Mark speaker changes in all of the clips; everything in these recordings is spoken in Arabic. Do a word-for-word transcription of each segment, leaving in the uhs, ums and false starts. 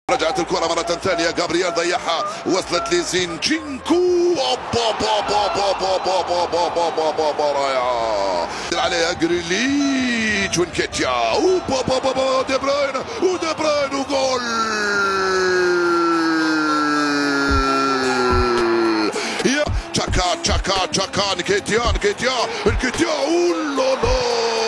Speaker 1: رجعت الكرة مرة ثانية، جابرييل ضيعها، وصلت لزينشينكو، رائعة عليها جريليتش ونكيتيا، اوبا بابا بابا دي بروين ودي بروين وجول. يا تشاكا تشاكا تشاكا نكيتيا نكيتيا نكيتيا اولا لا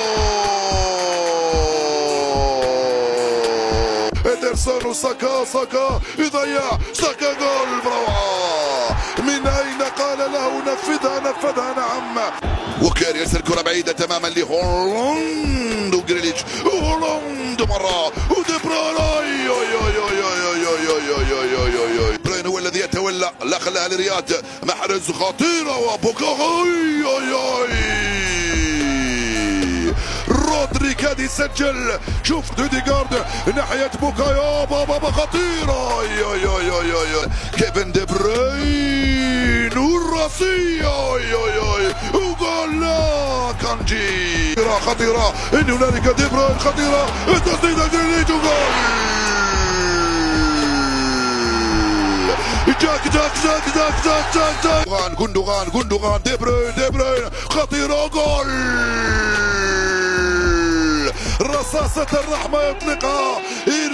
Speaker 1: إدرسون وساكا ساكا يضيع ساكا جول بروعة. من أين قال له نفذها نفذها نعم. وكير يرسل كرة بعيدة تماما لهولاند وجريليتش، هولاند مرة ودي بروين بروين هو الذي يتولى، لا خلاها لرياض، محرز خطيرة وبوكاهي رودري كاد يسجل. شوف ديديغارد ناحية بوكايو بابا خطيرة، كيفن دي بروين والراسية وجول لا كانجي خطيرة. إن هنالك دي بروين خطيرة، التسديدة جريليتش وجول. جاك جاك جاك جاك جاك جاك جاك غوندوغان غوندوغان دي بروين دي بروين خطيرة جول. رصاصة الرحمة يطلقها